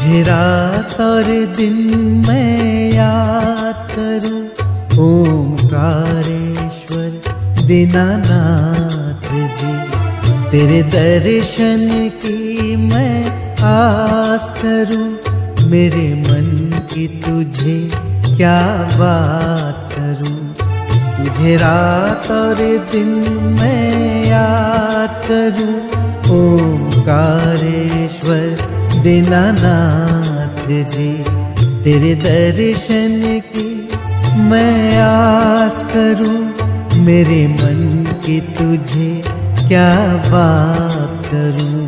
तुझे रात और दिन मैं याद करूं। ओंकारेश्वर दीनानाथ जी, तेरे दर्शन की मैं आस करूं। मेरे मन की तुझे क्या बात करूं। तुझे रात और दिन मैं याद करूं। ओंकारेश्वर दीनानाथ जी, तेरे दर्शन की मैं आस करूं। मेरे मन की तुझे क्या बात करूं।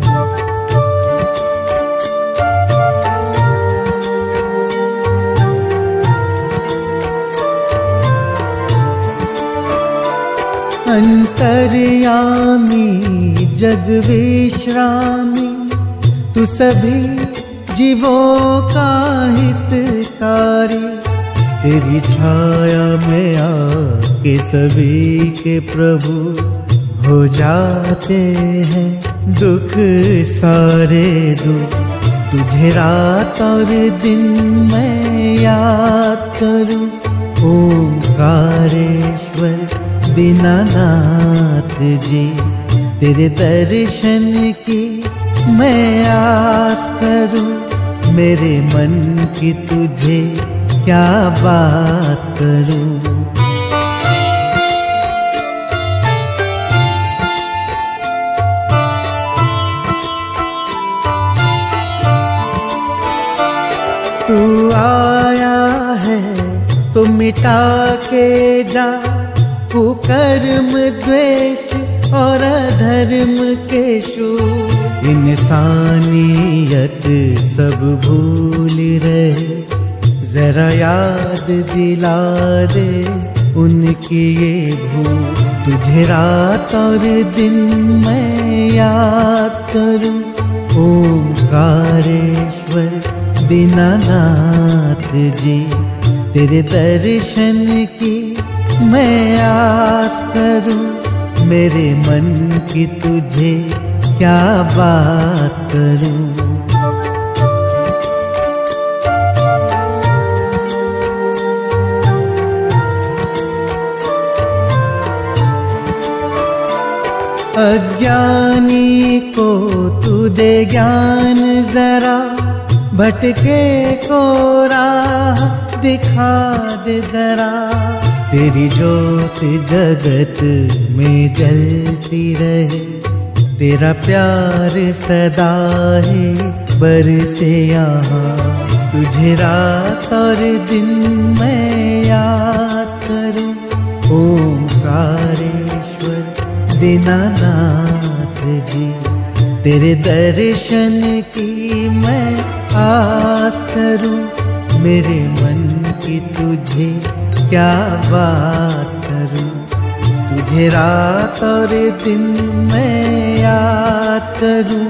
अंतर्यामी जग विश्रामी, तू सभी जीवों का हितकारी। तेरी छाया में आके सभी के प्रभु हो जाते हैं दुख सारे दुख। तुझे रात और दिन मैं याद करूं। ओंकारेश्वर दीनानाथ जी, तेरे दर्शन की मैं आस करूं। मेरे मन की तुझे क्या बात करूं। तू आया है तो मिटा के जा कुकर्म द्वेष और अधर्म के शूर। इंसानियत सब भूल रहे, जरा याद दिला दे उनकी ये भूल। तुझे रात और दिन मैं याद करूं। ओंकारेश्वर दीनानाथ जी, तेरे दर्शन की मैं आस करूं। मेरे मन की तुझे क्या बात करूं। अज्ञानी को तू दे ज्ञान जरा, भटके को राह दिखा दे जरा। तेरी ज्योत जगत में जलती रहे, तेरा प्यार सदा है बरसे यहाँ। तुझे रात और दिन मैं याद करूं। ओंकारेश्वर दीनानाथ जी, तेरे दर्शन की मैं आस करूं। मेरे मन की तुझे क्या बात करूं। तुझे रात और दिन मैं याद करूं।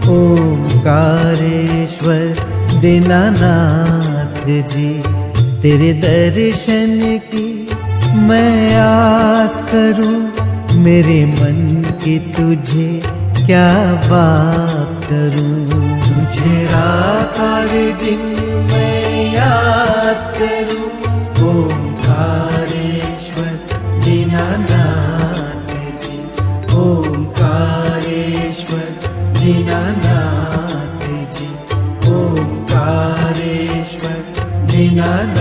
ओंकारेश्वर दीनानाथ जी, तेरे दर्शन की मैं आस करूं। मेरे मन की तुझे क्या बात करूं। तुझे रात और दिन मैं याद करूं। ओंकारेश्वर दीनानाथ जी, ओंकारेश्वर दीनानाथ जी, ओंकारेश्वर दीनानाथ।